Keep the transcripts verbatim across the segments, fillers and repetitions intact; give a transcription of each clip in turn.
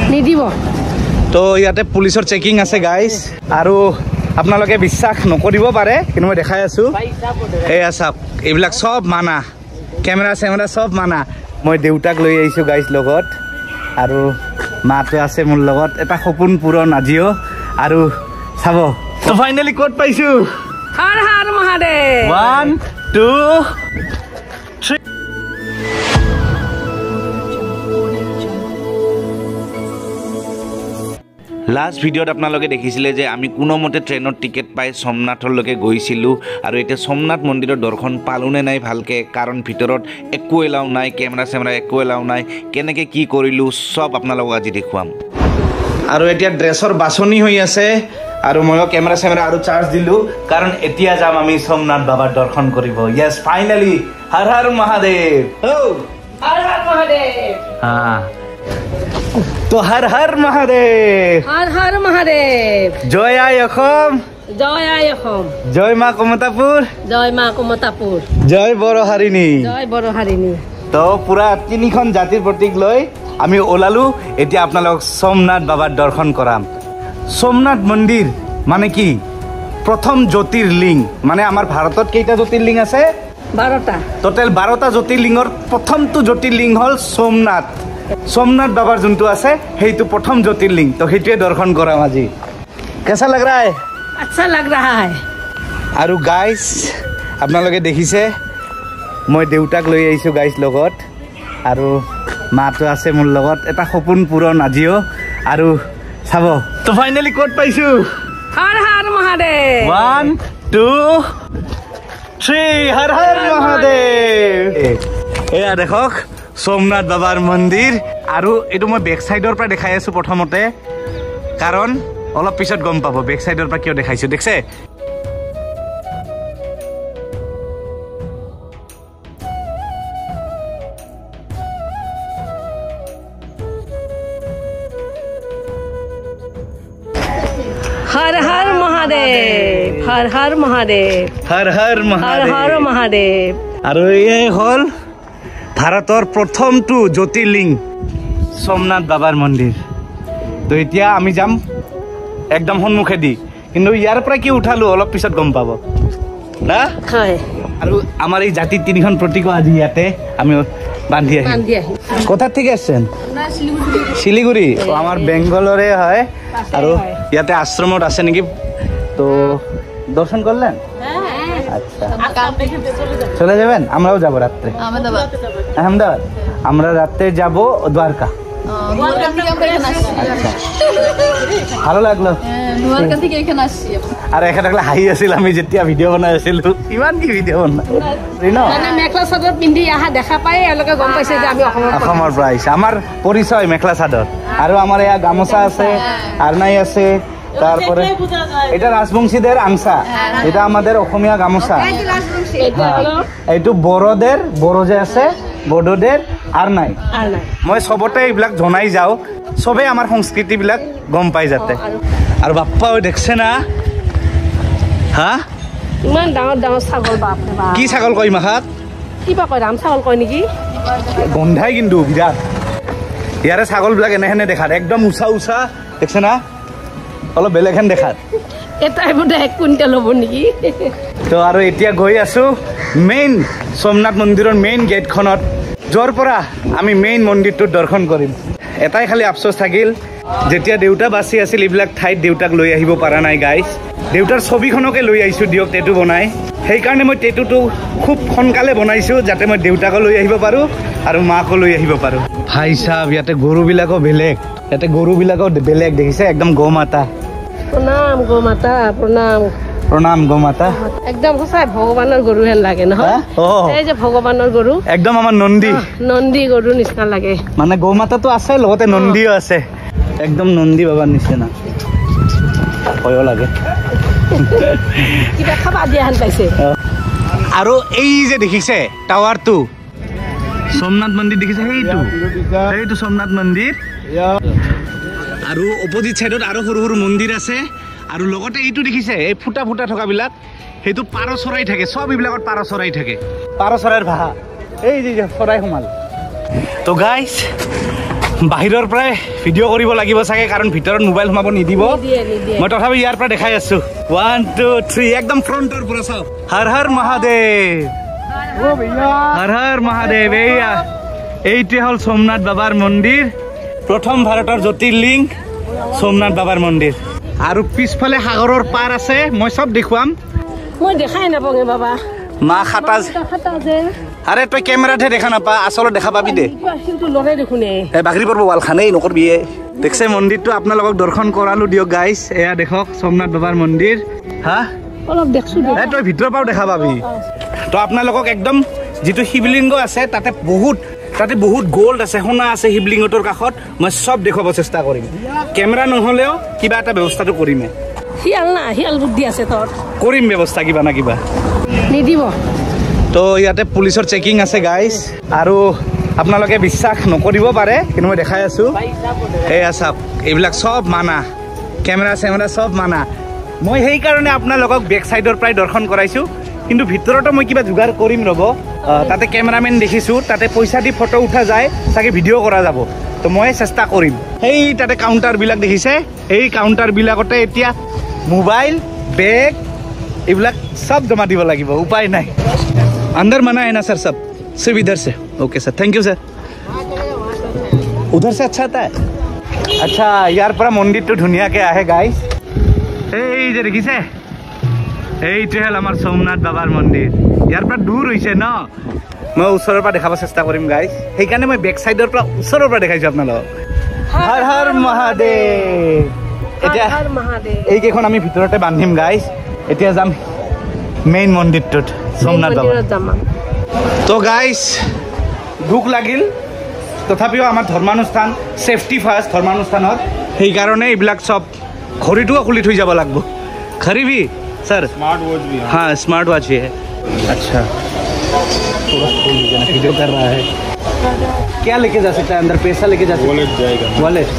নিদিব তো ইয়াতে পুলিচৰ চেকিং আছে গাইজ আৰু আপোনালোকে বিশ্বাস নকৰিব পাৰে কিন্তু মই দেখাই আছো এয়া চাওক এইবিলাক সব মানা কেমেৰা চেমেৰা সব মানা মই দেউতাক লৈ আহিছো গাইজ লগত আৰু মাটো আছে মোৰ লগত এটা সপোন পূৰণ আজিও আৰু চাব তো ফাইনালি কোড পাইছো Har Har Mahadev one two three last ভিডিঅ'ত আপোনালোকে দেখিছিলে যে আমি কোনোমতে ট্ৰেইনৰ টিকেট পাই সোমনাথলৈকে গৈছিলোঁ আৰু এতিয়া সোমনাথ মন্দিৰৰ দৰ্শন পালোঁ নে নাই ভালকৈ কাৰণ ভিতৰত একো এলাও নাই কেমেৰা চেমেৰা একো এলাও নাই কেনেকৈ কি কৰিলোঁ চব আপোনালোকক আজি দেখুৱাম আৰু এতিয়া ড্ৰেছৰ বাছনি হৈ আছে আৰু ময়ো কেমেৰা চেমেৰা আৰু চাৰ্জ দিলোঁ কাৰণ এতিয়া যাম আমি সোমনাথ বাবাৰ দৰ্শন কৰিব য়েছ ফাইনেলি হৰ হৰ মহাদেৱ হৰ হৰ মহাদেৱ হা তো হর হর মহাদেব হর হর মহাদেব জয় আই অসম জয় আই অসম জয় মা কমতাপুৰ জয় মা কমতাপুৰ জয় বড়োহাৰিণী জয় বড়োহাৰিণী তো পুৰা তিনিখন জাতিৰ প্ৰতীক লৈ আমি ওলালো এতিয়া আপোনালোকক সোমনাথ বাবাৰ দৰ্শন কৰাম সোমনাথ মন্দিৰ মানে কি প্ৰথম জ্যোতিৰ্লিংগ মানে আমাৰ ভাৰতত কেইটা জ্যোতিৰ্লিংগ আছে বাৰটা টোটেল বাৰটা জ্যোতিৰ্লিংগৰ প্ৰথমটো জ্যোতিৰ্লিংগ হ'ল সোমনাথ সোমনাথ বাবাৰ যোনটো আছে সেইটো প্ৰথম জ্যোতিৰ্লিংগ তো সেইটোৱে দৰ্শন কৰাম আজি কেঁচা লাগ ৰা আচ্ছা লাগ ৰহা হে আৰু গাইজ আপোনালোকে দেখিছে মই দেউতাক লৈ আহিছোঁ গাইজ লগত আৰু মাটো আছে মোৰ লগত এটা সপোন পূৰণ আজিও আৰু চাব তো ফাইনেলি কোড পাইছোঁ Har Har Mahadev one two three Har Har Mahadev এয়া দেখক সোমনাথ বাবাৰ মন্দিৰ আৰু এইটো মই বেক সাইডৰ পৰা দেখাই আছো প্ৰথমতে কাৰণ অলপ পিছত গম পাব বেক সাইডৰ পৰা কিয় দেখাইছো দেখছে হৰ হৰ মহাদেৱ হৰ হৰ মহাদেৱ হৰ হৰ হৰ হৰ মহাদেৱ আৰু এই হ'ল ভাৰতৰ প্ৰথমটো জ্যোতিৰ্লিংগ সোমনাথ বাবাৰ মন্দিৰ তো এতিয়া আমি যাম একদম সন্মুখেদি কিন্তু ইয়াৰ পৰা কি উঠালো অলপ পিছত গম পাব না হয় আৰু আমাৰ এই জাতিৰ তিনিখন প্ৰতীকো আজি ইয়াতে আমি বান্ধি আহিম বান্ধি আহিম কোথার থেকে আসছেন শিলিগুড়ি আমার বেঙ্গলরে হয় আৰু ইয়াতে আশ্রমত আছে নাকি তো দর্শন করলেন আচ্ছা চলে যাবেন আমরাও যাব রাত্রে আহমেদাবাদ আমরা রাত্রে যাব দ্বারকা ভালো লাগলো আর এখানে থাকলে হাঁহি আছিল আমি যেতিয়া ভিডিঅ' বনাই আছিলো ইমান কি ভিডিঅ' বনাই মেখেলা চাদৰ পিন্ধি অহা দেখা পাই এওঁলোকে গম পাইছে যে আমি অসমৰ পৰা আহিছে আমাৰ পৰিচয় মেখেলা চাদৰ আৰু আমাৰ এয়া গামোচা আছে আৰনাই আছে তারপরে এটা রাজবংশীদের আংসা এটা আমাদের অসমীয়া গামোচা এইটো বড়োদের বড়ো যে আছে বড়োদের আর নাই মই সবতে এইবিলাক জনাই যাও সবে আমার সংস্কৃতি বিলাক গম পাই যাতে আর বাপ্পা ওই দেখছে না হা ইমান ডাঙৰ ডাঙৰ ছাগল বাপ কি ছাগল কই মাখাত কিবা কয় ৰাম ছাগল কয় নেকি গন্ধাই কিন্তু বিৰাট ইয়াৰে ছাগল বিলাক এনেহেনে দেখাত একদম উঁচা উঁচা দেখছে না অলপ বেলেগহেন দেখাত এটাই বোধ এক কুইণ্টেল হ'ব নেকি তো আৰু এতিয়া গৈ আছো মেইন সোমনাথ মন্দিৰৰ মেইন গেটখনত য'ৰ পৰা আমি মেইন মন্দিৰটোত দৰ্শন কৰিম এটাই খালি আফচোচ থাকিল যেতিয়া দেউতা বাচি আছিল এইবিলাক ঠাইত দেউতাক লৈ আহিব পৰা নাই গাইজ দেউতাৰ ছবিখনকে লৈ আহিছোঁ দিয়ক টেটু বনাই সেইকাৰণে মই টেটুটো খুব সোনকালে বনাইছোঁ যাতে মই দেউতাকো লৈ আহিব পাৰোঁ আৰু মাকো লৈ আহিব পাৰোঁ ভাই চাহাব ইয়াতে গৰুবিলাকো বেলেগ ইয়াতে গৰুবিলাকো বেলেগ দেখিছে একদম গৌ মাতা প্ৰণাম গৌ মাতা প্ৰণাম প্ৰণাম গৌ মাতা একদম সঁচাই ভগৱানৰ গৰু হেন লাগে নহয় এই যে ভগৱানৰ গৰু একদম আমাৰ নন্দী নন্দী গৰু নিচিনা লাগে মানে গৌ মাতাটো আছে লগতে নন্দীও আছে একদম নন্দী বাবাৰ নিচিনা ভয়ো লাগে কিবা খাবা দিয়া হেন পাইছে আৰু এই যে দেখিছে টাৱাৰটো সোমনাথ মন্দিৰ দেখিছে সেইটো সেইটো সোমনাথ মন্দিৰ আৰু অপজিট সাইডত আৰু সৰু সৰু মন্দিৰ আছে আৰু লগতে এইটো দেখিছে এই ফুটা ফুটা থকাবিলাক সেইটো পাৰ চৰাই থাকে সব এইবিলাকত পাৰ চৰাই থাকে পাৰ চৰাইৰ ভাষা এই যে চৰাই সোমাল তো গাইজ বাহিৰৰ পৰাই ভিডিঅ' কৰিব লাগিব চাগে কাৰণ ভিতৰত মোবাইল সোমাব নিদিব মই তথাপি ইয়াৰ পৰা দেখাই আছো ওৱান টু থ্ৰী একদম ফ্ৰণ্টৰ পৰা চাওক হৰ হৰ মহাদেৱ হৰ হৰ মহাদেৱ এইয়া এইটোৱে হ'ল সোমনাথ বাবাৰ মন্দিৰ প্ৰথম ভাৰতৰ জ্যোতিৰ্লিংগ সোমনাথ বাবাৰ মন্দিৰ আৰু পিছফালে সাগৰৰ পাৰ আছে মই চব দেখুৱাম মই দেখাই নাপাওঁগে বাবা মা খাটা আৰে তই কেমেৰাতহে দেখা নাপা আচলত দেখা পাবি দে বাগৰি পৰব ৱাল খানেই নকৰবি দেখছে মন্দিৰটো আপোনালোকক দৰ্শন কৰালো দিয়ক গাইজ এয়া দেখক সোমনাথ বাবাৰ মন্দিৰ হা অলপ দেখছো তই ভিতৰৰ পৰাও দেখা পাবি তো আপোনালোকক একদম যিটো শিৱলিংগ আছে তাতে বহুত তাতে বহুত গোল্ড আছে সোণা আছে শিৱলিংগটোৰ কাষত মই চব দেখুৱাব চেষ্টা কৰিম কেমেৰা নহ'লেও কিবা এটা ব্যৱস্থাটো কৰিমে শিয়াল না শিয়াল বুদ্ধি আছে তোৰ কৰিম ব্যৱস্থা কিবা না কিবা নিদিব তো ইয়াতে পুলিচৰ চেকিং আছে গাইজ আৰু আপোনালোকে বিশ্বাস নকৰিব পাৰে কিন্তু মই দেখাই আছো এয়া চাওক এইবিলাক চব মানা কেমেৰা চেমেৰা চব মানা মই সেইকাৰণে আপোনালোকক বেক চাইডৰ পৰাই দৰ্শন কৰাইছো কিন্তু ভিতৰতো মই কিবা যোগাৰ কৰিম ৰ'ব তাতে কেমেৰামেন দেখিছো তাতে পইচা দি ফটো উঠা যায় চাগে ভিডিঅ' কৰা যাব তো মই চেষ্টা কৰিম সেই তাতে কাউণ্টাৰবিলাক দেখিছে এই কাউণ্টাৰবিলাকতে এতিয়া মোবাইল বেগ এইবিলাক সব জমা দিব লাগিব উপায় নাই अंदर मना है ना सर सब सिर्फ इधर से okay sir thank you sir उधर से अच्छा आता है अच्छा यार पूरा मंदिर तो धुनिया के आहे गाइस এই যে দেখিছে এইটো হল আমাৰ সোমনাথ বাবাৰ মন্দিৰ ইয়াৰ পৰা দূৰ হৈছে ন মই ওচৰৰ পৰা দেখাব চেষ্টা কৰিম গাইস সেইকাৰণে মই বেক সাইডৰ পৰা ওচৰৰ পৰা দেখাইছো আপোনালোকক হৰ হৰ মহাদেৱ এতিয়া হৰ মহাদেৱ এই কেইখন আমি ভিতৰতে বান্ধিম গাইস এতিয়া যাম মেইন মন্দিৰটোত সোমনাথ বাবা তো গাইস দুখ লাগিল তথাপিও আমাৰ ধৰ্মানুষ্ঠান সেফটি ফাৰ্ষ্ট ধৰ্মানুষ্ঠানত সেইকাৰণে এইবিলাক সব ঘড়ीटुआ खुली थी যাব লাগবো खरीबी सर स्मार्ट वॉच भी हाँ स्मार्ट वॉच भी है अच्छा वीडियो कर रहा है क्या लेके जा सकता है अंदर पैसा लेके जा सकता है वॉलेट जाएगा वॉलेट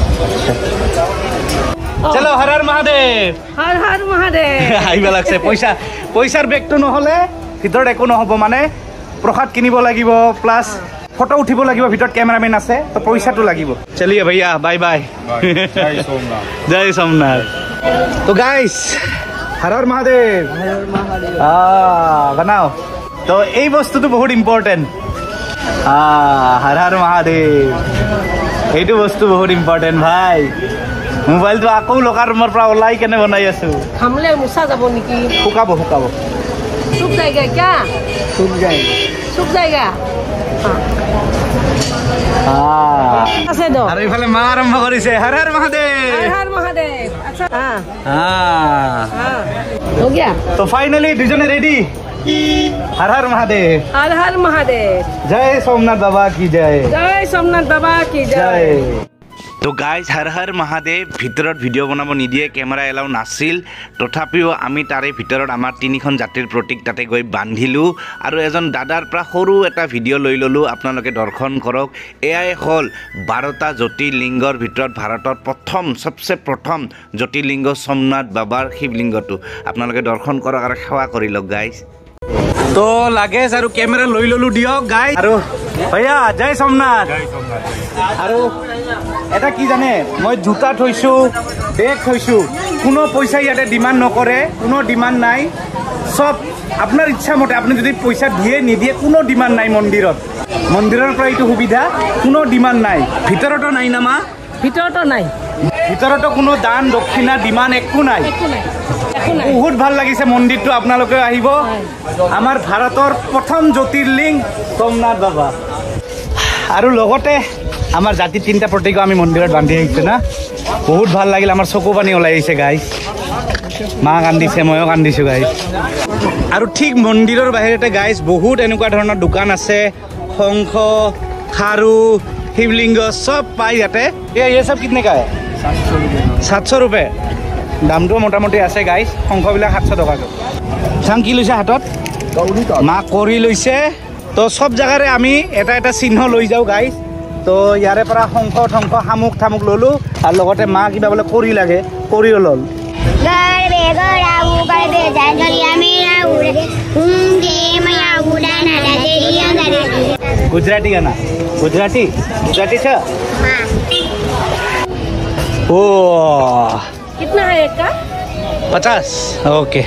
चलो हर हर महादेव हर हर महादेव आइबा लागছে পয়সা পয়সার ব্যাগটো নহলে ভিতৰত একো নহব মানে প্ৰসাদ কিনিব লাগিব প্লাস ফটো উঠিব লাগিব ভিতৰত ক্যামেৰাম্যান আছে তো পয়সাটো লাগিব চলিয়ে भैया बाय बाय जय सोमनाथ जय सोमनाथ तो गाइस हर हर महादेव हर हर महादेव आ बनाओ तो এই বস্তুটো বহুত ইম্পর্টেন্ট आ हर हर महादेव এইটো বস্তু বহুত ইম্পর্টেন্ট ভাই মোবাইল তো আকৌ লোকাৰ ৰুমৰ পৰা ওলাই কেনে বনাই আছো হামলে মুসা যাব নেকি শুকাব শুকাব सूख जाएगा क्या सूख जाएगा सूख जाएगा हां ऐसे दो अरे इफाले मा आरंभ करिसे हर हर महादेव हर हर महादेव अच्छा हां हां हां हो गया तो फाइनली दुजने रेडी हर हर महादेव हर हर महादेव जय सोमनाथ बाबा की जय जय सोमनाथ बाबा की जय तो गाइज हर हर महादेव ভিতৰত ভিডিঅ' বনাব নিদিয়ে কেমেৰা এলাও নাছিল তথাপিও আমি তাৰে ভিতৰত আমাৰ তিনিখন জাতিৰ প্ৰতীক তাতে গৈ বান্ধিলোঁ আৰু এজন দাদাৰ পৰা সৰু এটা ভিডিঅ' লৈ ল'লোঁ আপোনালোকে দৰ্শন কৰক এয়াই হ'ল বাৰটা জ্যোতিৰ্লিংগৰ ভিতৰত ভাৰতৰ প্ৰথম সবচে প্ৰথম জ্যোতিৰ্লিংগ সোমনাথ বাবাৰ শিৱলিংগটো আপোনালোকে দৰ্শন কৰক আৰু সেৱা কৰি লওক গাইজ তো লাগেজ আৰু কেমেৰা লৈ ল'লোঁ দিয়ক গাইজ আৰু भैया जय सोमनाथ जय सोमनाथ আৰু এটা কি জানে মই জুতা থৈছো বেগ থৈছো কোনো পয়সা ইয়াতে ডিমান্ড নকৰে কোনো ডিমান্ড নাই সব আপোনাৰ ইচ্ছা মতে আপুনি যদি পয়সা দিয়ে নিদিয়ে কোনো ডিমান্ড নাই মন্দিৰত মন্দিৰৰ পৰা এইটো সুবিধা কোনো ডিমান্ড নাই ভিতৰতো নাই না মা ভিতৰতো নাই ভিতৰতো কোনো দান দক্ষিণা ডিমান্ড একো নাই একো নাই বহুত ভাল লাগিছে মন্দিৰটো আপোনালোকে আহিব আমাৰ ভাৰতৰ প্ৰথম জ্যোতিৰ্লিংগ সোমনাথ বাবা আৰু লগতে আমাৰ জাতি তিনটা প্ৰতীক আমি মন্দিৰত বান্ধি আহিছে না বহুত ভাল লাগিল আমাৰ চকু পানী ওলাই আহিছে গাইস মা কান্দিছে ময়ো কান্দিছো গাইস আৰু ঠিক মন্দিৰৰ বাহিৰতে গাইস বহুত এনেকুৱা ধৰণৰ দোকান আছে শংখ খাৰু শিৱলিংগ সব পাই ইয়াতে এই সব কিতনে কা সাতশ रुपए দামটো মোটামুটি আছে গাইস শংখবিলাক সাতশ টকা চাং কি লৈছে হাতত মা কৰি লৈছে তো সব জায়গাৰে আমি এটা এটা চিহ্ন লৈ যাও গাইস তো ইয়াৰে পৰা শংখ ঠংখ হামুক থামুক ললো আৰু লগতে মা কিবা বোলে কৰি লাগে কৰি লল गुजराती गाना गुजराती गुजराती छ ओ कितना है एक का पचास ओके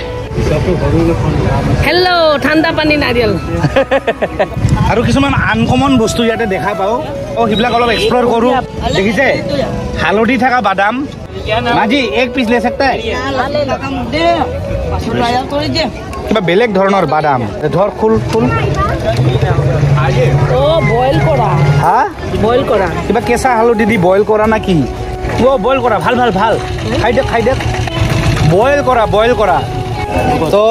हेलो ठंडा पानी नारियल আৰু কিছুমান আনকমন বস্তু ইয়াতে দেখা পাও ও হিবলাক অলপ এক্সপ্লোর করু দেখিছে হালদি থাকা বাদাম মাজি এক পিস ले सकता है কিবা বেলেগ ধৰণৰ বাদাম ধৰ ফুল ফুল ও বয়েল করা হা বয়েল করা কিবা কেঁচা হালদি দি বয়েল কৰা না কি ও বয়েল কৰা ভাল ভাল ভাল খাই দে খাই দে বয়েল কৰা বয়েল কৰা तो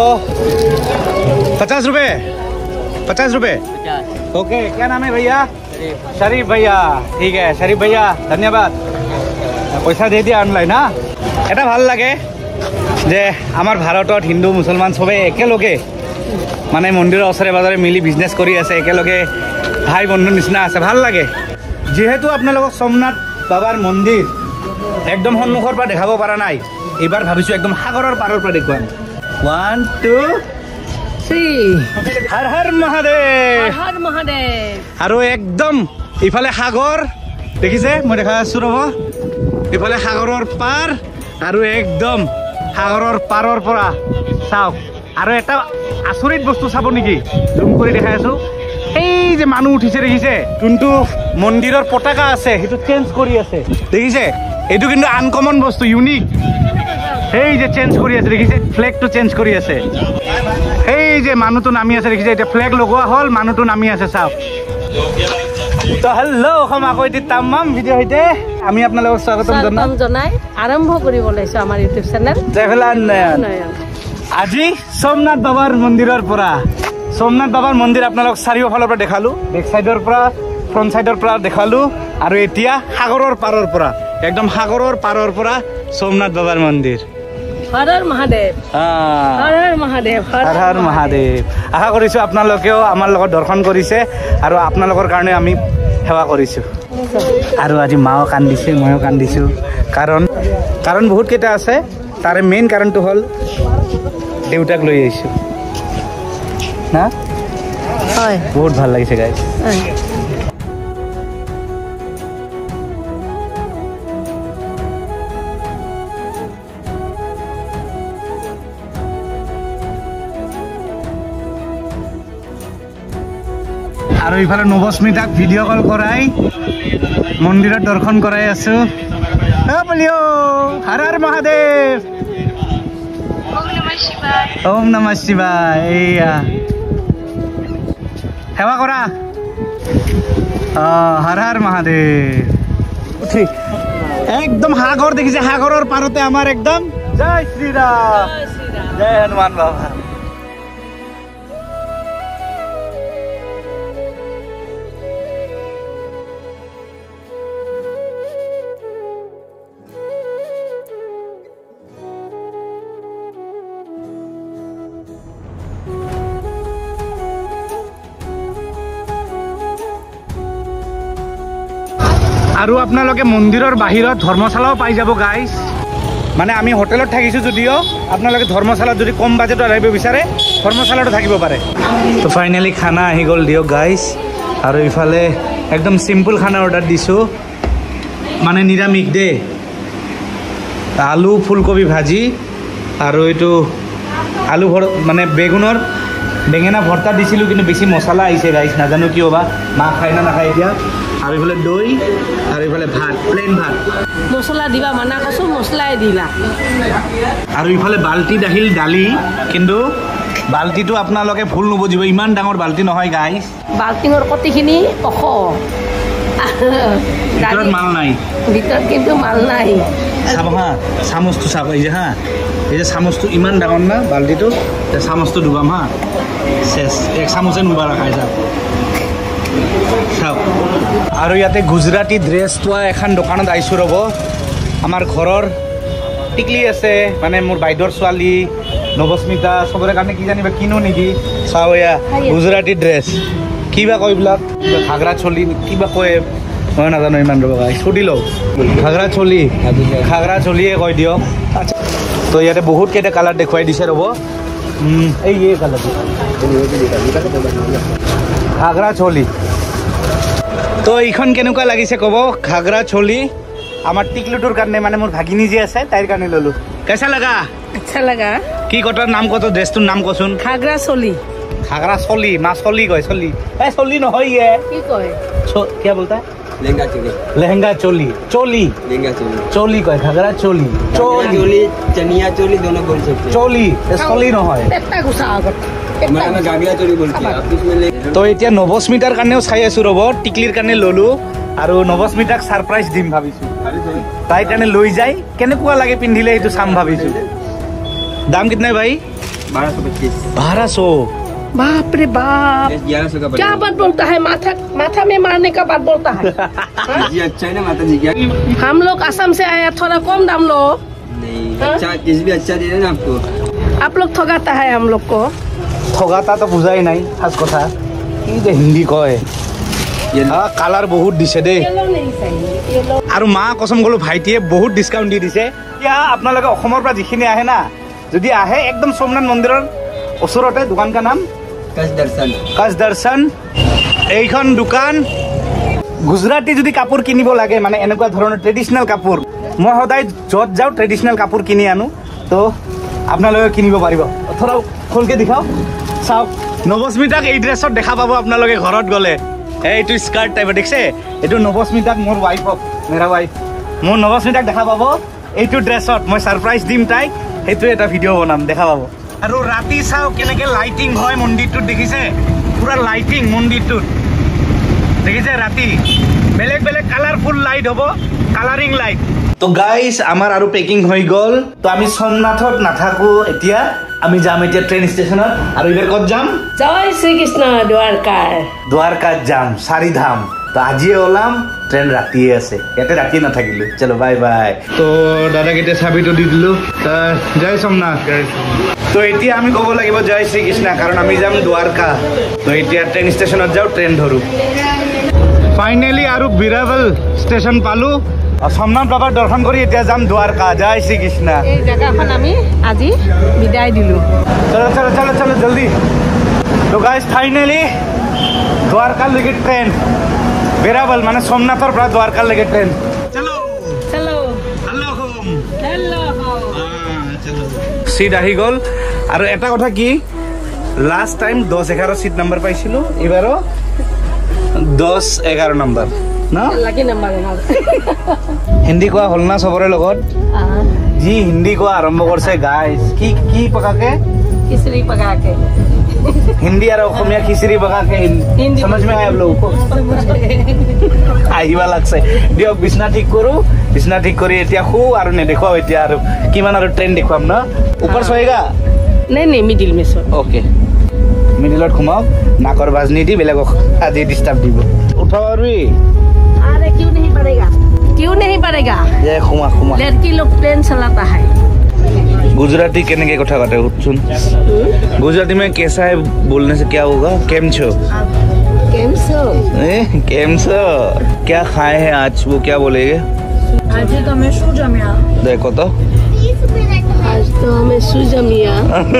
पचास रुपए पचास रुपए ओके क्या नाम है भैया शरीफ भैया ठीक है शरीफ भैया धन्यवाद पैसा दे दिया ऑनलाइन हाँ এটা ভাল লাগে যে আমাৰ ভাৰতত হিন্দু মুছলমান সবে একেলগে মানে মন্দিৰৰ ওচৰে পাজৰে মিলি বিজনেছ কৰি আছে একেলগে ভাই বন্ধুৰ নিচিনা আছে ভাল লাগে যেহেতু আপোনালোকক সোমনাথ বাবাৰ মন্দিৰ একদম সন্মুখৰ পৰা দেখাব পৰা নাই এবাৰ ভাবিছো একদম সাগৰৰ পাৰৰ পৰা দেখুৱাম one two three Har Har Mahadev Har Mahadev আৰু একদম ইফালে সাগৰ দেখিছে মই দেখা আছো ৰব ইফালে সাগৰৰ পাৰ আৰু একদম সাগৰৰ পাৰৰ পৰা চাওক আৰু এটা আচৰিত বস্তু চাব নেকি জুম কৰি দেখাই আছো এই যে মানুহ উঠিছে দেখিছে যোনটো মন্দিৰৰ পতাকা আছে সেইটো চেঞ্জ কৰি আছে দেখিছে এইটো কিন্তু আনকমন বস্তু ইউনিক এই যে চেঞ্জ কৰি আছে দেখিছে ফ্লেগটো চেঞ্জ কৰি আছে এই যে মানুহটো নামি আছে দেখিছে এটা ফ্লেগ লগোৱা হল মানুহটো নামি আছে চাওক তো হেল্ল' খমাকৈ তামাম ভিডিঅ' হইতে আমি আপোনালোকক স্বাগতম জনাই আৰম্ভ কৰিব লৈছো আমাৰ ইউটিউব চেনেল ট্ৰেভেলাৰ নয়ন আজি সোমনাথ বাবাৰ মন্দিৰৰ পৰা সোমনাথ বাবাৰ মন্দিৰ আপোনালোক চাৰিওফালৰ পৰা দেখালো বেক সাইডৰ পৰা ফ্ৰন্ট সাইডৰ পৰা দেখালো আৰু এতিয়া সাগৰৰ পাৰৰ পৰা একদম সাগৰৰ পাৰৰ পৰা সোমনাথ বাবাৰ মন্দিৰ হৰ হৰ মহাদেৱ হৰ হৰ মহাদেৱ হৰ হৰ মহাদেৱ আশা কৰিছো আপোনালোকেও আমাৰ লগত দৰ্শন কৰিছে আৰু আপোনালোকৰ কাৰণে আমি সেৱা কৰিছো আৰু আজি মাও কান্দিছে ময়ো কান্দিছো কাৰণ কাৰণ বহুত কেইটা আছে তাৰে মেইন কাৰণটো হ'ল দেউতাক লৈ আহিছো না হয় বহুত ভাল লাগিছে গাইজ আৰু ইফালে নৱস্মিতাক ভিডিঅ' কল কৰাই মন্দিৰত দৰ্শন কৰাই আছো হৰ হৰ মহাদেৱ ওম নমঃ শিৱায় এইয়া সেৱা কৰা হৰ হৰ মহাদেৱ ঠিক একদম সাগৰ দেখিছে সাগৰৰ পাৰতে আমাৰ একদম জয় শ্ৰীৰাম জয় হনুমান বাবা আৰু আপোনালোকে মন্দিৰৰ বাহিৰত ধৰ্মশালাও পাই যাব গাইজ মানে আমি হোটেলত থাকিছো যদিও আপোনালোকে ধৰ্মশালাত যদি কম বাজেটত আহিব বিচাৰে ধৰ্মশালাটো থাকিব পাৰে তো ফাইনেলি খানা আহি গ'ল দিয়ক গাইজ আৰু ইফালে একদম চিম্পল খানা অৰ্ডাৰ দিছোঁ মানে নিৰামিষ দে আলু ফুলকবি ভাজি আৰু এইটো আলু ভৰ মানে বেগুনৰ বেঙেনা ভৰ্তা দিছিলোঁ কিন্তু বেছি মছলা আহিছে গাইজ নাজানো কিয় বা মা খাই না নাখায় এতিয়া আৰু ইফালে দৈ আৰু ইফালে ভাত প্লেন ভাত মছলা দিবা মানা কৈছো মছলাই দিলা আৰু ইফালে বাল্টি দাহিল দালি কিন্তু বাল্টিটো আপোনালোকে ভুল নুবুজিব ইমান ডাঙৰ বাল্টি নহয় গাইজ বাল্টিঙৰ কটিখিনি অখ ভিতৰত মাল নাই ভিতৰত কিন্তু মাল নাই চাব হা চামুচটো চাব এই যে হা এই যে চামুচটো ইমান ডাঙৰ না বাল্টিটো চামুচটো ডুবাম হা চেচ এক চামুচে নুবাৰা খাই চাওক চাওক আৰু ইয়াতে গুজৰাটী ড্ৰেছ পোৱা এখন দোকানত আহিছোঁ ৰ'ব আমাৰ ঘৰৰ টিকলি আছে মানে মোৰ বাইদেউৰ ছোৱালী নৱস্মিতা চবৰে কাৰণে কি জানিবা কিনো নেকি চাওঁ এয়া গুজৰাটী ড্ৰেছ কিবা কয় এইবিলাক ঘাগৰা চলি কিবা কয় মই নাজানো ইমান ৰ'ব সুধি লওঁ ঘাগৰা চলি ঘাগৰা চলিয়ে কয় দিয়ক আচ্ছা তো ইয়াতে বহুত কেইটা কালাৰ দেখুৱাই দিছে ৰ'ব এই এই কালাৰটো ঘাগৰা চলি তো এইখন কেনেকুৱা লাগিছে ক'ব ঘাগৰা চলি আমাৰ টিকলুটোৰ কাৰণে মানে মোৰ ভাগিনী যে আছে তাইৰ কাৰণে ললো কেঁচা লগা अच्छा लगा কি কটাৰ নাম কত ড্ৰেছটোৰ নাম কচোন घाघरा चोली घाघरा चोली माँ चोली कय चोली ए चोली নহয় ये की कहे क्या बोलता है लहंगा चोली लहंगा चोली चोली लहंगा चोली चोली कय घाघरा चोली चोली चनिया चोली दोनों बोल सकते हैं चोली चोली নহয় पेटा घुसा आगत मैं मैं घाघरा चोली बोलती हूं आप इसमें ले তো এতিয়া নৱস্মিতাৰ কাৰণেও চাই আছো ৰব টিকলিৰ কাৰণে ললো আৰু নৱস্মিতাক সাৰপ্ৰাইজ দিম ভাবিছো তাই কাৰণে লৈ যাই কেনেকুৱা লাগে পিন্ধিলে এইটো চাম ভাবিছো দাম কিतना है भाई बारह सौ पच्चीस बारह सौ बाप रे बाप ग्यारह सौ का क्या बात बोलता है माथा माथा में मारने का बात बोलता है जी अच्छा है ना माता जी क्या हम लोग असम से आया थोड़ा कम दाम लो नहीं अच्छा किस भी अच्छा दे रहे ना आपको आप लोग ठगाता है हम लोग को ঠগাতা তো বুঝাই নাই খাস কথা কি যে হিন্দী কয় কালাৰ বহুত দিছে দেই येलो नहीं चाहिए येलो আৰু মা কসম গলো ভাইটিয়ে বহুত ডিসকাউন্ট দি দিছে এতিয়া আপোনালোকে অসমৰ পৰা যিখিনি আহে না যদি আহে একদম সোমনাথ মন্দিৰৰ ওচৰতে দোকানکا নাম कच दर्शन কাজ দৰ্শন এইখন দোকান গুজৰাটী যদি কাপোৰ কিনিব লাগে মানে এনেকুৱা ধৰণৰ ট্ৰেডিশনাল কাপোৰ মই সদায় যত যাও ট্ৰেডিশনাল কাপোৰ কিনি আনো তো আপোনালোকে কিনিব পাৰিব থৰা খোলকে দেখাও চাওক নৱস্মিতাক এই ড্ৰেছত দেখা পাব আপোনালোকে ঘৰত গলে এইটো স্কাৰ্ট টাইপ দেখছে এইটো নৱস্মিতাক মোৰ ৱাইফক মেৰা ৱাইফ মোৰ নৱস্মিতাক দেখা পাব এইটো ড্ৰেছত মই সাৰপ্ৰাইজ দিম তাইক সেইটো এটা ভিডিঅ' বনাম দেখা পাব আৰু ৰাতি চাও কেনেকে লাইটিং হয় মন্দিৰটোত দেখিছে পুৰা লাইটিং মন্দিৰটোত দেখিছে ৰাতি বেলেগ বেলেগ কালাৰফুল লাইট হ'ব কালাৰিং লাইট তো গাইস আমাৰ আৰু পেকিং হৈ গল তো আমি সোমনাথত নাথাকো এতিয়া আমি যাম এতিয়া ট্ৰেইন ষ্টেচনত আৰু ইবাৰ ক'ত যাম जय श्री कृष्ण द्वारकार দ্বাৰকাত যাম চাৰিধাম তো আজিয়ে ওলাম ট্ৰেইন ৰাতিয়ে আছে ইয়াতে ৰাতি নাথাকিলো চলো বাই বাই তো দাদাক এতিয়া চাবিটো দি দিলো জয় সোমনাথ তো এতিয়া আমি ক'ব লাগিব জয় শ্ৰী কৃষ্ণ কাৰণ আমি যাম দ্বাৰকা তো এতিয়া ট্ৰেইন ষ্টেচনত যাওঁ ট্ৰেইন ধৰো ফাইনেলি আৰু বিৰাবল ষ্টেচন পালো সোমনাথ বাবাৰ দৰ্শন কৰি এতিয়া যাম দ্বাৰকা জয় শ্ৰী কৃষ্ণ এই জায়গাখন আমি আজি বিদায় দিলো চলো চলো চলো চলো জলদি তো গাইস ফাইনেলি দ্বাৰকাৰ লৈকে ট্ৰেইন বিৰাবল মানে সোমনাথৰ পৰা দ্বাৰকাৰ লৈকে ট্ৰেইন চলো চলো হেল্ল' হোম হেল্লো চলো সিট আহি গল আৰু এটা কথা কি লাষ্ট টাইম দহ এঘাৰ সিট নাম্বাৰ পাইছিলো এবাৰো দহ এঘাৰ নম্বৰ না লাকি নাম্বাৰ ভাল হিন্দী কোৱা হল না সবৰে লগত जी हिंदी को आरंभ करছে गाइस की की पकाके खिचड़ी पका के हिंदी और অসমীয়া खिचड़ी पकाके हिंदी समझ में आया आप लोगों को आइबा লাগছে দিওক বিছনা ঠিক কৰো বিছনা ঠিক কৰি এতিয়া খু আৰু নে দেখুৱাও এতিয়া আৰু কিমান আৰু ট্ৰেইন দেখুৱাম না ऊपर सोएगा नहीं नहीं मिडिल में सो ओके मिडिলত ঘুমাও নাকৰ বাজনি দি বেলেগক আজি ডিস্টার্ব দিব উঠাও আৰু अरे क्यों नहीं पड़ेगा क्यों नहीं पड़ेगा ये खुमा खुमा लड़की लोग प्लेन चलाता है गुजराती कहने के कथा करते सुन गुजराती में कैसा है बोलने से क्या होगा केम छो केम सो ए केम छो क्या खाए हैं आज वो क्या बोलेगे आज तो हमें शू जमिया देखो तो आज तो हमें शू जमिया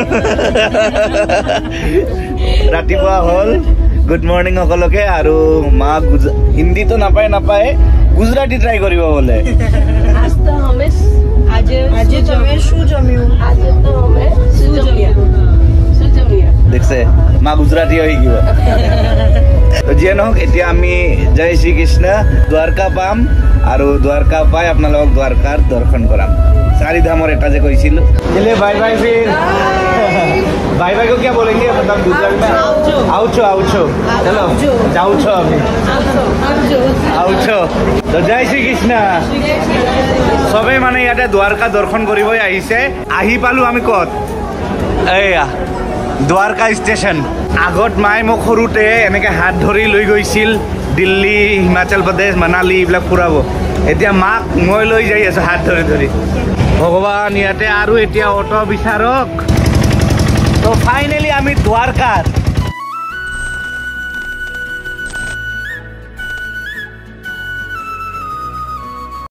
रातिपुआ हल गुड मॉर्निंग সকলকে আৰু মা হিন্দি তো নাপায় নাপায় गुजराती ट्राई करिबो बोले आज तो हमें आज आज तो हमें शू जमियो आज तो हमें शू जमिया शू जमिया देखसे मा गुजराती হৈ গিব তো যে নহক এতিয়া আমি জয় শ্ৰী কৃষ্ণ দ্বাৰকা পাম আৰু দ্বাৰকা পাই আপোনালোকক দ্বাৰকাৰ দৰ্শন কৰাম চাৰি ধামৰ এটা যে কৈছিল চলে বাই বাই फिर बाय बाय को क्या बोलेंगे मतलब गुजराती में आउचो आउचो चलो जाउचो अभी आउचो तो जय श्री कृष्ण सबे माने याते द्वारका दर्शन करिबय आइसे आही पालु आमी कत एया द्वारका स्टेशन আগত মাই মোক সৰুতে এনেকে হাত ধৰি লৈ গৈছিল দিল্লী হিমাচল প্ৰদেশ মানালী ইবিলাক ফুৰাব এতিয়া মাক মই লৈ যাই আছো হাত ধৰি ধৰি ভগৱান ইয়াতে আৰু এতিয়া অটো বিচাৰক তো ফাইনালি আমি দ্বাৰকা